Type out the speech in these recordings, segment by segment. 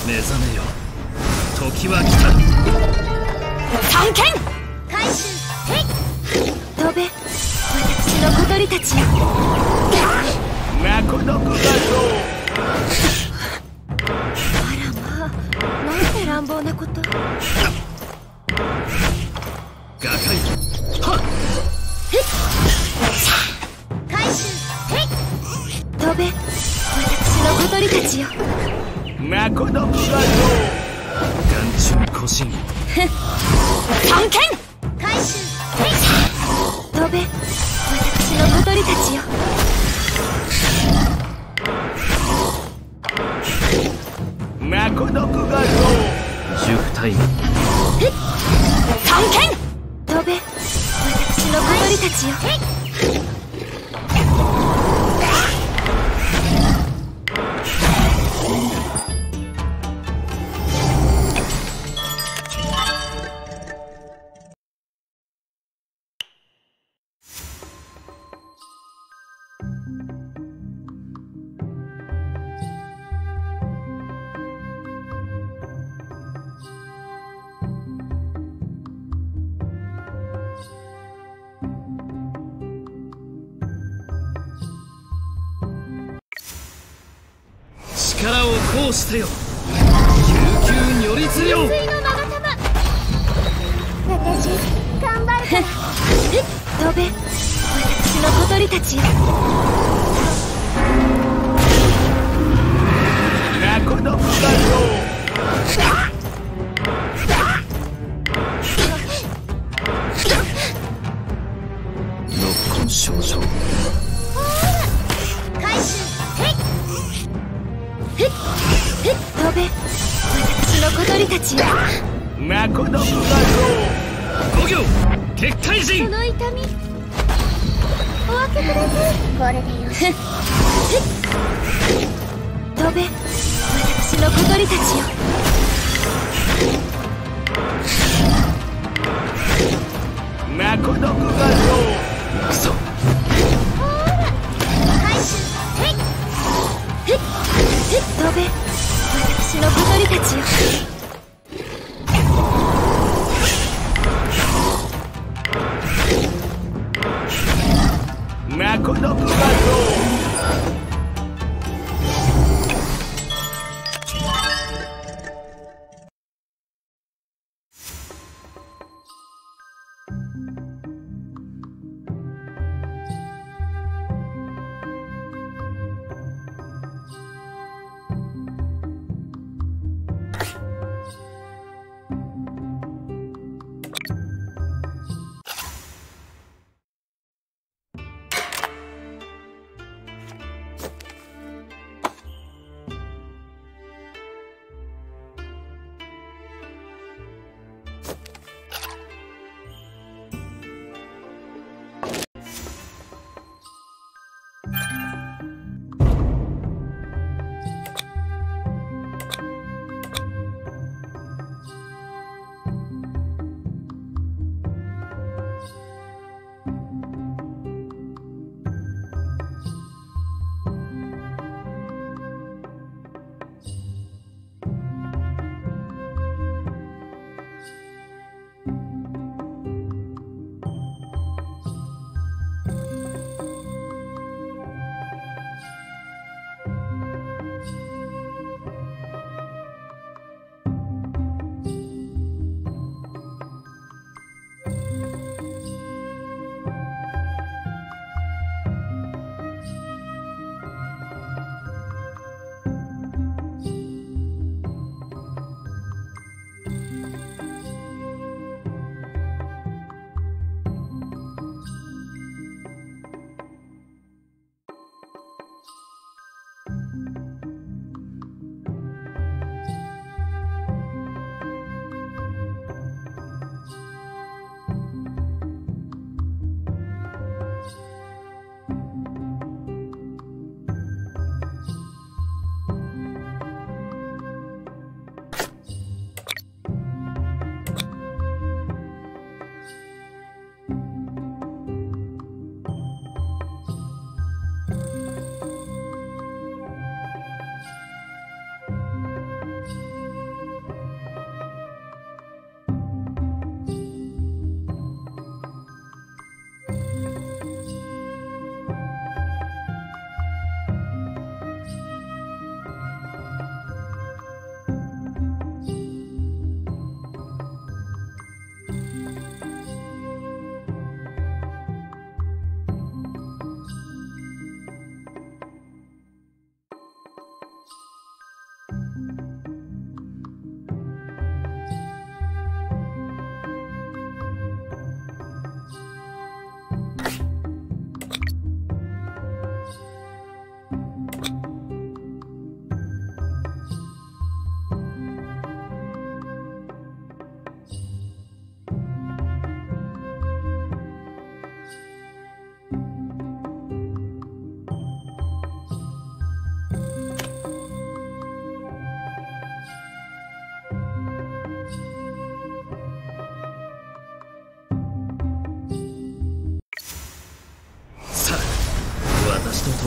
目覚めよ、時は来た。 探検回収飛べ、私の小鳥たちよ。 泣くどくだぞ。 あらまあ、なんて乱暴なこと。 瓦解。はっ回収飛べ、私の小鳥たちよ。 泣くどくだぞ。 眼中古神。 探検回収飛べ、私の小鳥たちよ。 泣くどくだぞ。 塾タイム。 探検飛べ、私の小鳥たちよ。 力を行使せよ、救急如律よ。 水のマガ様、私頑張るから。飛べ、私の小鳥たちよ。 泣くどくだぞ。 ノッコン少女。 回収飛べ、私の小鳥たちよ。 泣くどくだぞ。 五行結界陣。 この痛みお分けください。これでよし。飛べ、私の小鳥たちよ。 泣くどくだぞ。 クソ。 ほら回収飛べ、私の小鳥たちよ。 泣くどくだぞ。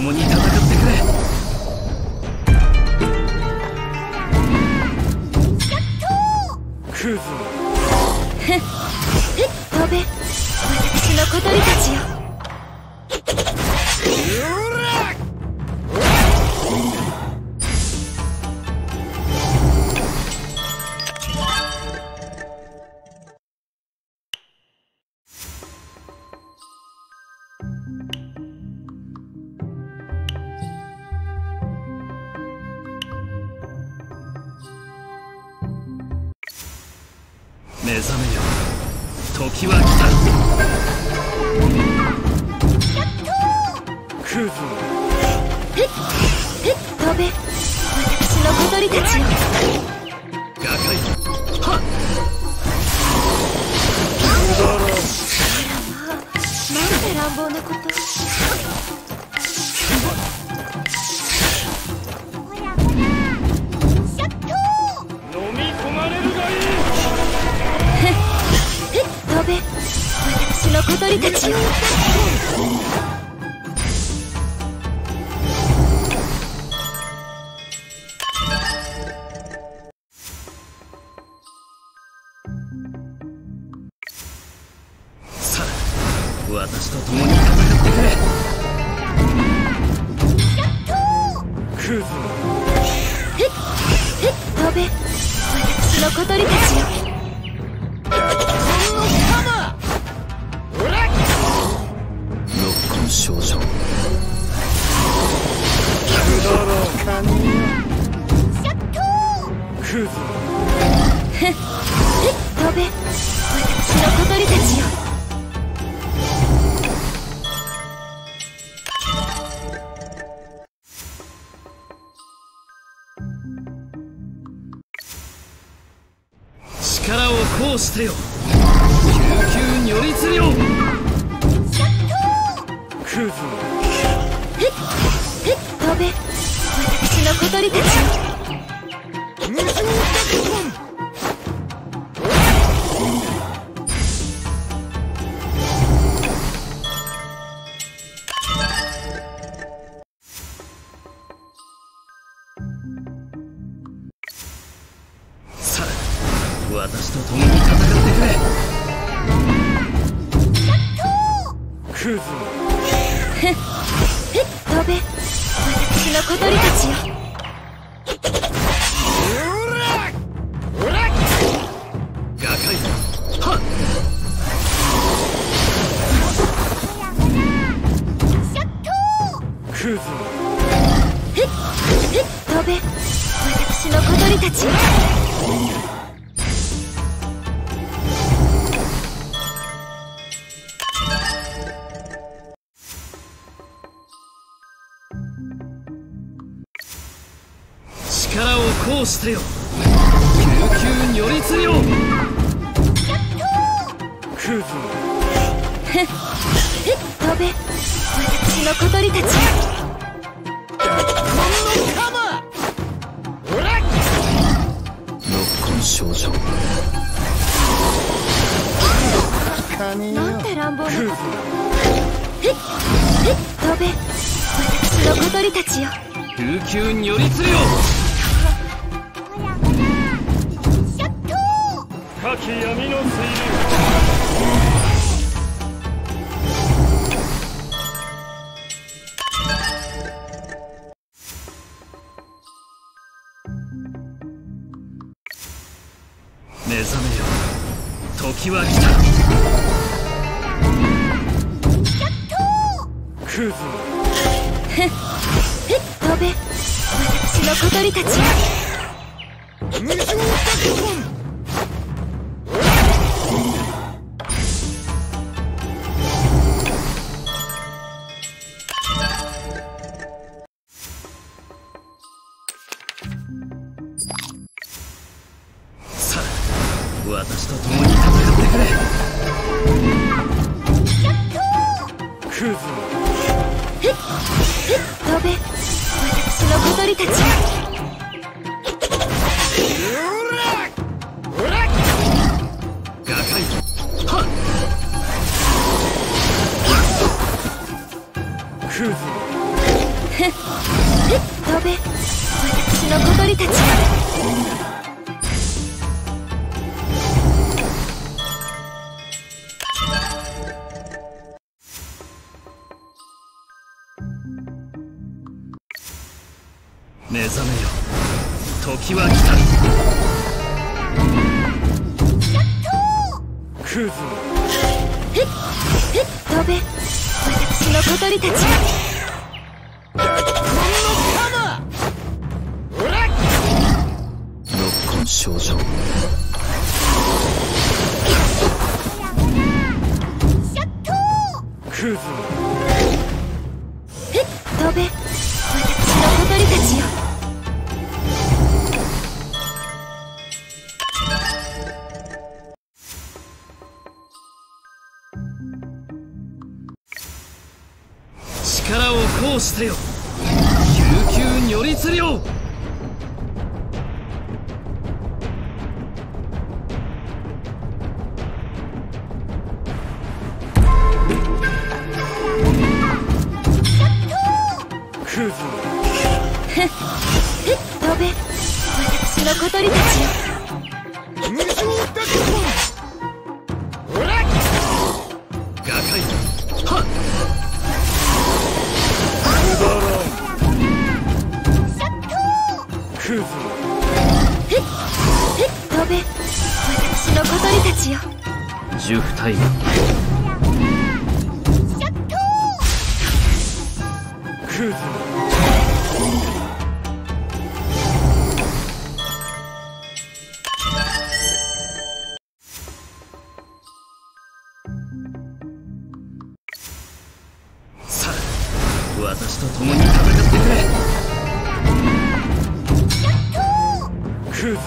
共に戦ってくれ。 クズ飛べ、私の小鳥たちよ。 目覚めよ、時は来た。 クズ飛べ、私の小鳥たちよ。 瓦解はっ。 なんて乱暴なこと。 飲み込まれるがいい。 飛べ、私の小鳥たちよ。 さあ、私と共に戦ってくれ。 クズ飛べ、私の小鳥たちよ。 ノッコン少女。 クズ飛べ、私の小鳥たちよ。 力を行使せよ、救急如律令。 クズ飛べ、私の小鳥たちよ。 さあ、私と共に戦ってくれ。 クズ飛べ、私の小鳥たちよ。 瓦解はっ。 クズ飛べ、私の小鳥たちよ。 力を行使せよ、救急如律令。 クズ飛べ、私の小鳥たちよ。 ノッコン少女。 なんて乱暴なこと。飛べ、私の小鳥たちよ。 救急如律令。 火気闇の水流。 目覚めよ、時は来た。 クズ飛べ、私の小鳥たちよ。 さあ、私と共に戦ってくれ。 クズ飛べ、私の小鳥たちよ。 瓦解はっ。 クズ飛べ、私の小鳥たちよ。 目覚めよ、時は来た。 クズ飛べ、私の小鳥たちよ。 ノッコン少女。 クズ飛べ、私の小鳥たちよ。 力を行使せよ、救急如律令。 クズ飛べ、私の小鳥たちよ。 瓦解。はっ。 クズ飛べ、私の小鳥たちよ。 呪符タイム。 クズさあ、私と共に戦ってくれ。 クズ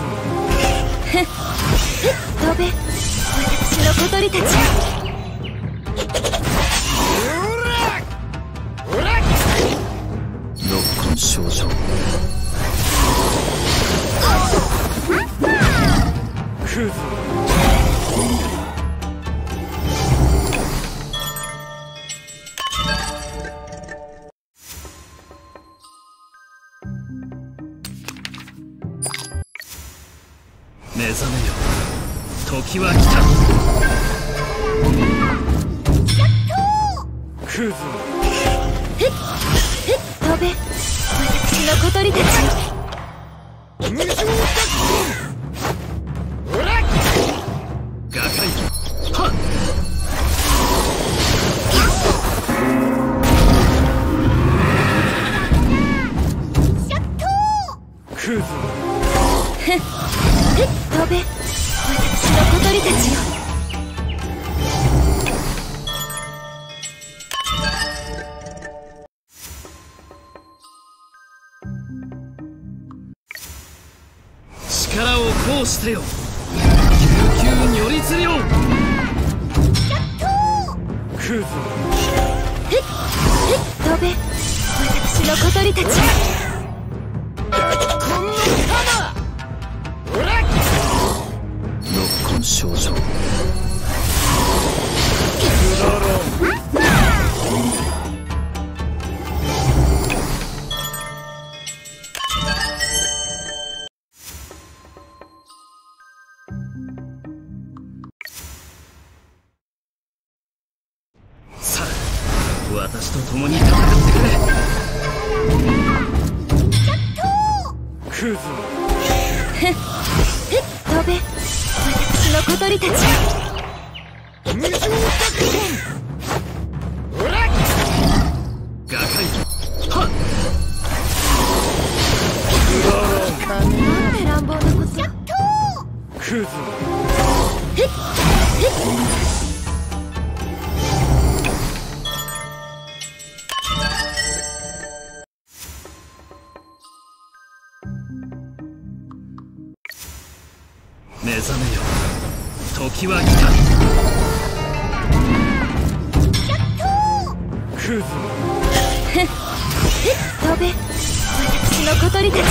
飛べ、私の小鳥たちよ。 ノッコン少女。 クズ目覚めよ、時は来た。 クズ飛べ、私の小鳥たちよ。 瓦解。はっ。 クズ飛べ、私の小鳥たちよ。 力を行使せよ、救急如律令。 クズ飛べ、私の小鳥たちよ。 ノッコン少女。さあ、私と共に戦ってくれ。 クズ飛べ、私の小鳥たちよ。 瓦解。はっ。 なんて乱暴なこと。 クズ目覚めよ、時は来た。 クズ飛べ、私の小鳥たちよ。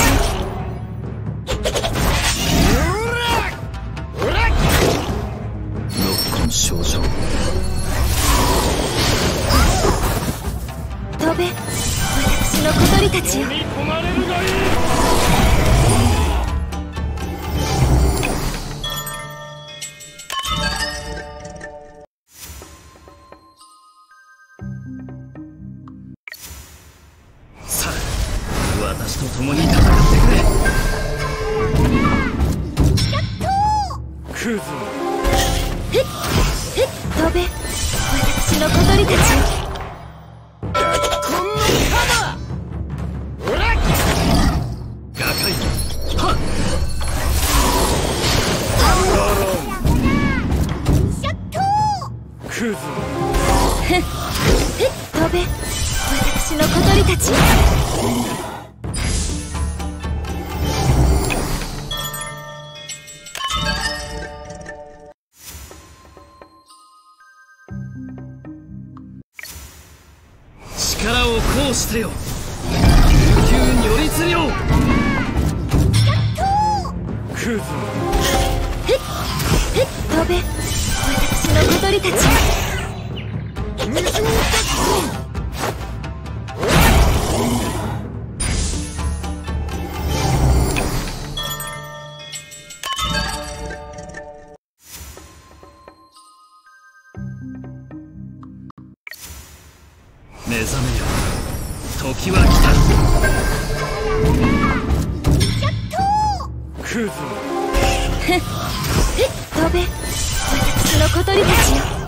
ノッコン少女。 飛べ、私の小鳥たちよ。 飲み込まれるがクズ飛べ、私の小鳥たちよ。 瓦解。はっ。 クズ飛べ、私の小鳥たちよ。 力を行使せよ。琉球如律令。 クズ飛べ、私の小鳥たちよ。 無情奪目覚めよ。時は来た。 クズ飛べ、私の小鳥たちよ。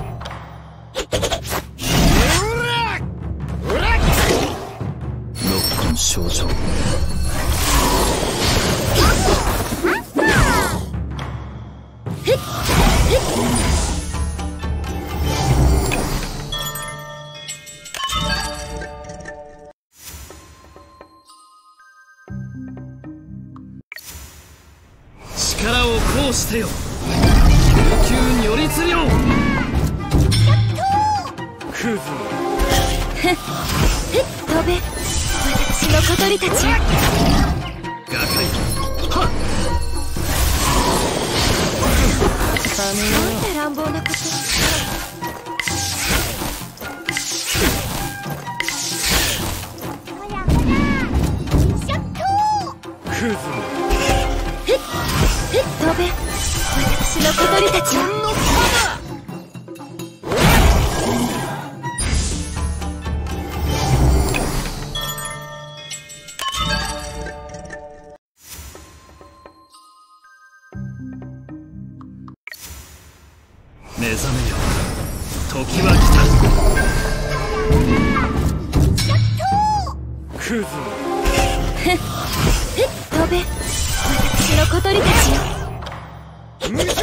六根症状。力を行使せよ。琉球如律令。 クズ飛べ、私の小鳥たちよ。 瓦解。はっ。 なんて乱暴なこと。 クズ飛べ、私の小鳥たちよ。 目覚めよ。時は来た。 クズ飛べ、私の小鳥たちよ。 無情奪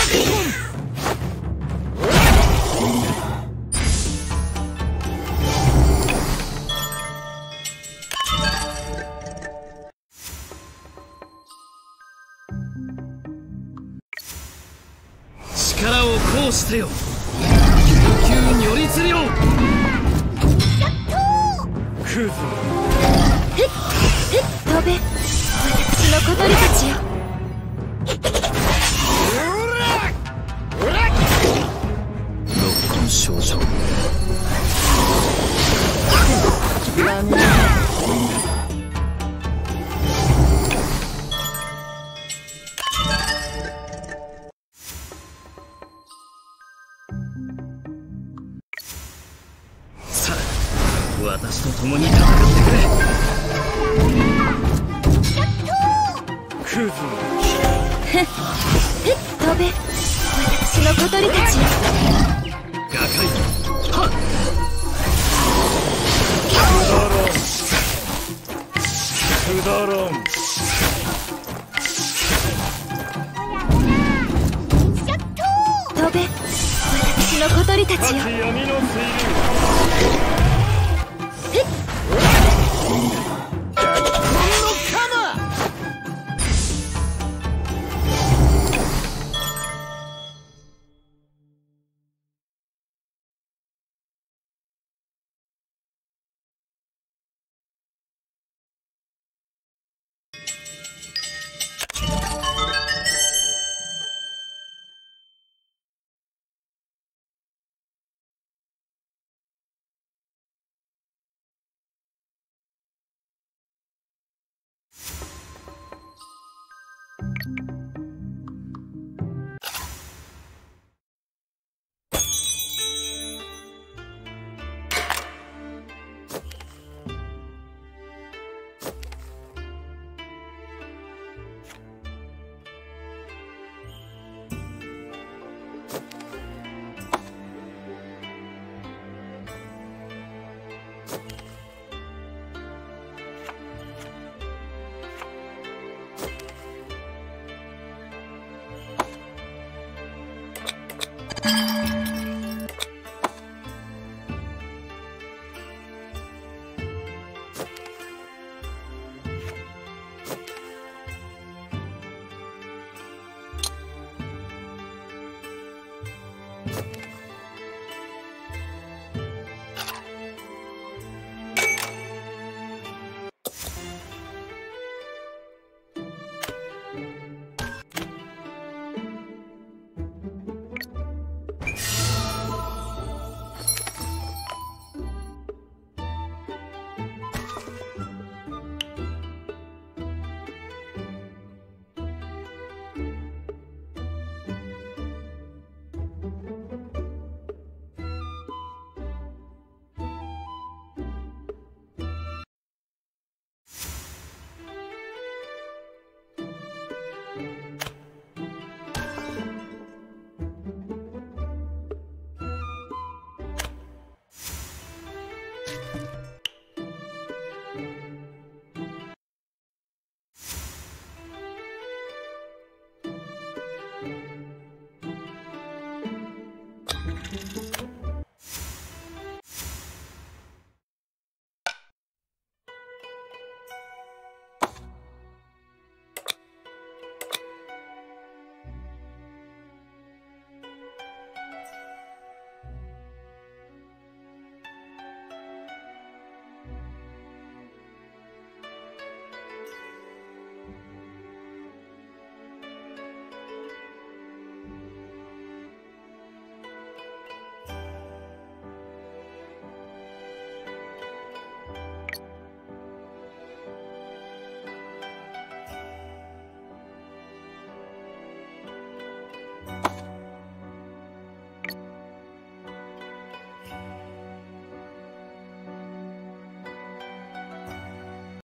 力を行使せよ。琉球如律令。 クズ飛べ、私の小鳥たちよ。 六根症状。さあ、私と共に戦ってくれ。 クズ飛べ、私の小鳥たちよ。 瓦解。はっ。 くだらん飛べ、私の小鳥たちよ。 闇の水流う